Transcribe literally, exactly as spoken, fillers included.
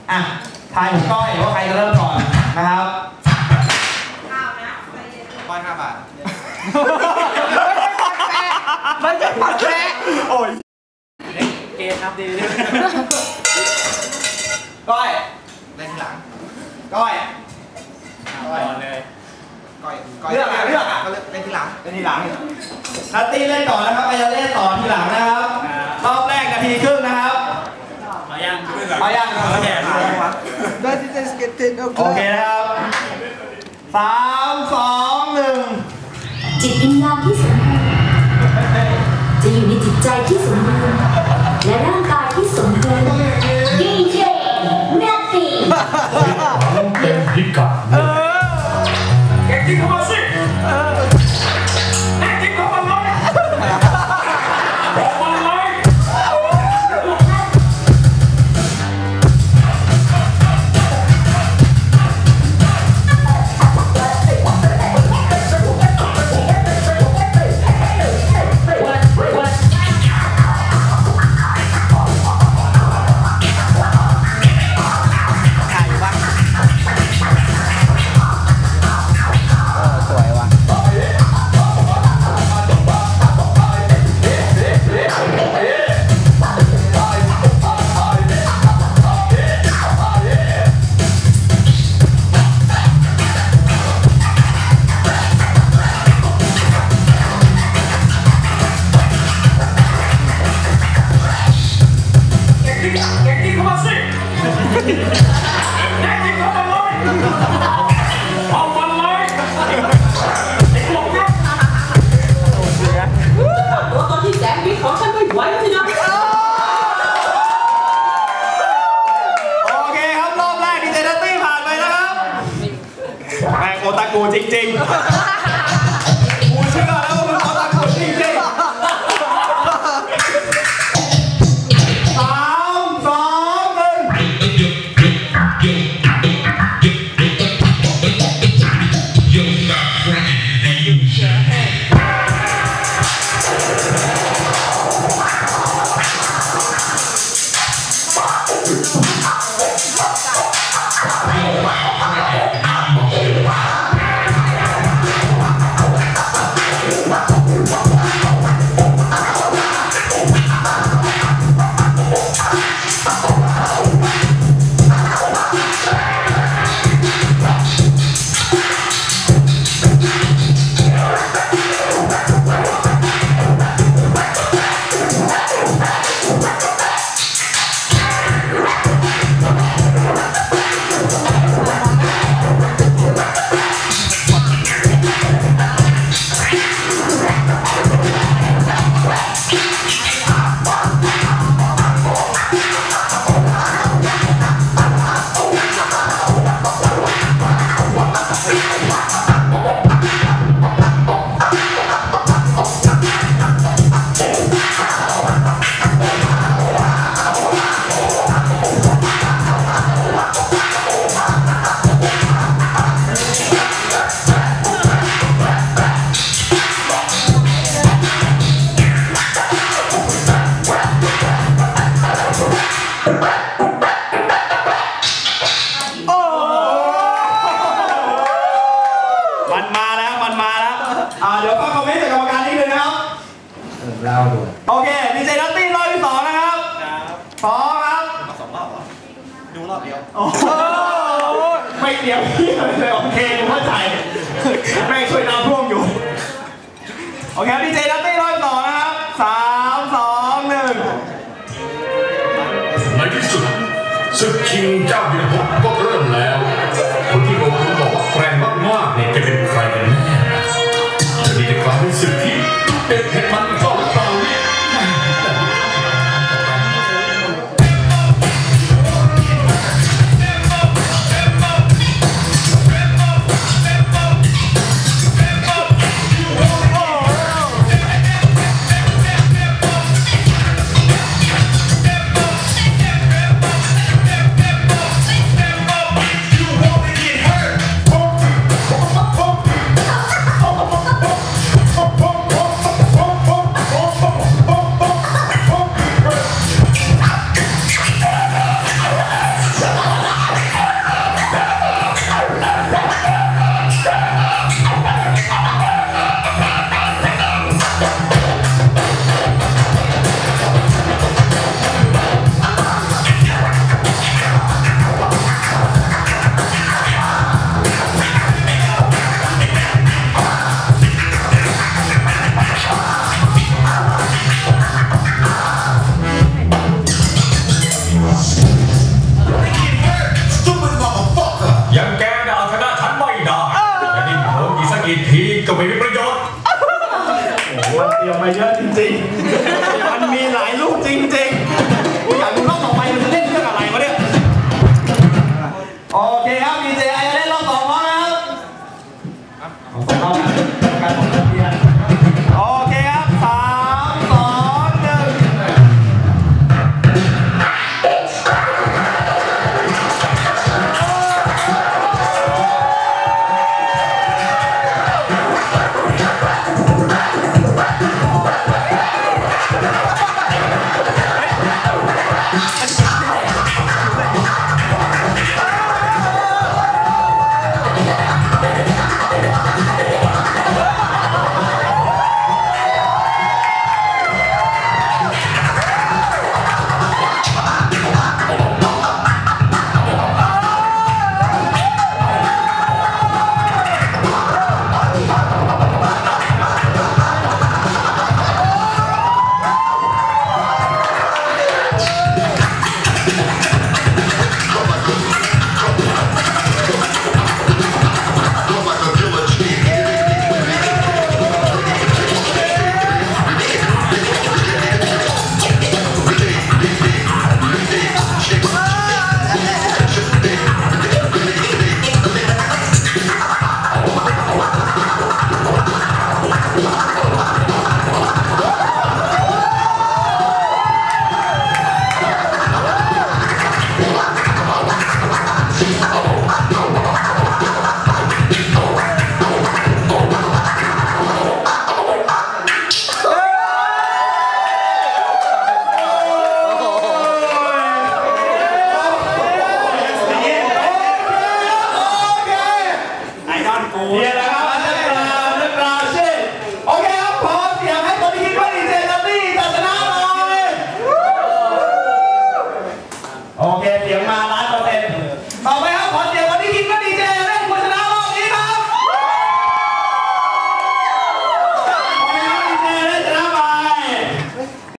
อ่ะทายผมก้อยว่าใครจะเริ่มก่อนนะครับข้าวนะก้อยห้าบาทไม่ใช่ปัดแฉะโอ้ยเกมครับดีก้อยเล่นทีหลังก้อยก่อนเลยก้อยเลือกอ่ะเลือกอ่ะก็เล่นทีหลังเล่นทีหลังนัตตี้เล่นก่อนนะครับไปจะเล่นต่อทีหลังนะครับรอบแรกนาทีครึ่งนะครับมายังมายังครับแก่ได้ที่จะสเก็ตเต้นโอเคนะครับสามสองหนึ่งจิตวิญญาณที่สมบูรณ์จะอยู่ในจิตใจที่สมบูรณ์และร่างกายที่สมบูรณ์ดีเจแมตตี้เต็มพิกัดแกกินเข้ามาสิแกกินเข้ามาเลยบอกมาเลยโอตากูจริงๆกูเชื่อแล้วว่ามึงโอตากูจริงๆสามสองหนึ่งโอเคดีเจนัตตี้รอบที่สองนะครับพร้อมครับมาสองรอบเหรอดูรอบเดียวโอ้ไม่เดียวพี่เลยโอเคดูเข้าใจแม่งช่วยน้ำท่วมอยู่โอเคดีเจนัตตี้รอบที่สองนะครับสามสองหนึ่งในที่สุดศึกชิงเจ้าวิรพงศ์ก็เริ่มแล้วคนที่โดนคุณบอกว่าแกร่งมากๆเนี่ยจะเป็นใครกันแน่จะมีแต่ความเป็นศึกที่เด็ดเผ็ดมันก็หรือเปล่ากี่ทีก็ไม่มีประโยชน์มันเตรียมมาเยอะจริงๆมันมีหลายลูกจริงๆอยากดูรอบต่อไปมันจะเล่นเรื่องอะไรวะเนี่ยโอเคครับดีเจไอเล่นรอบต่อมาครับเอาสองรอบนะการของนักเรียนโอเคครับสามสองหนึ่งมีอะไร